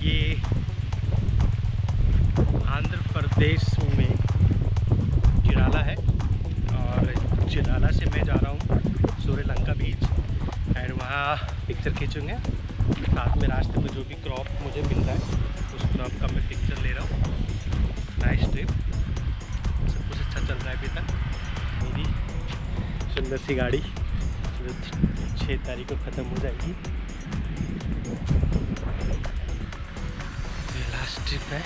ये आंध्र प्रदेश में चिराला है और चिराला से मैं जा रहा हूँ सूर्यलंका बीच एंड वहाँ पिक्चर खींचूँगे। साथ में रास्ते में जो भी क्रॉप मुझे मिल रहा है उस क्रॉप का मैं पिक्चर ले रहा हूँ। नाइस ट्रिप, सब कुछ अच्छा चल रहा है अभी तक। मेरी सुंदर सी गाड़ी जो 6 तारीख को ख़त्म हो जाएगी। लास्ट ट्रिप है,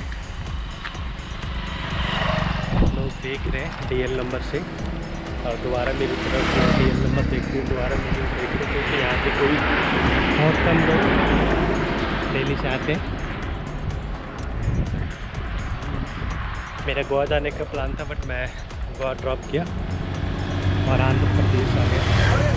लोग देख रहे हैं DL नंबर से और दोबारा मेरी तरफ DL नंबर देखते हैं, दोबारा मेरी देख रहे हैं क्योंकि यहाँ पे कोई बहुत कम लोग दिल्ली से आते हैं। मेरा गोवा जाने का प्लान था बट मैं गोवा ड्रॉप किया और आंध्र प्रदेश आ गया।